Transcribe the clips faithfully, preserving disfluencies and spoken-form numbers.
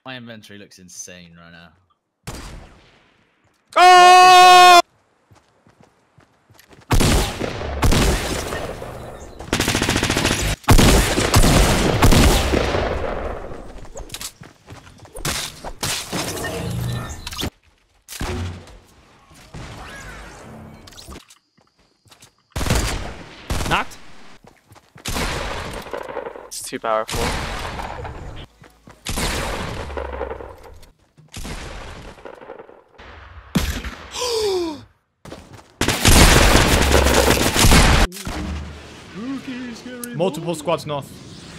My inventory looks insane right now. Oh! Knocked. It's too powerful. Multiple squads north.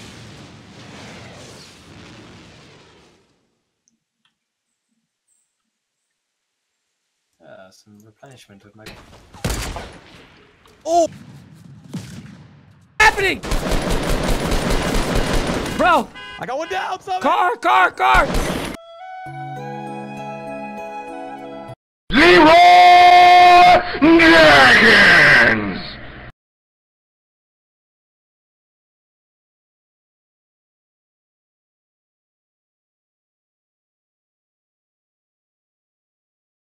Uh, some replenishment would make. Oh! Happening! Bro! I got one down, son. Car, car, car! Leroy Jenkins!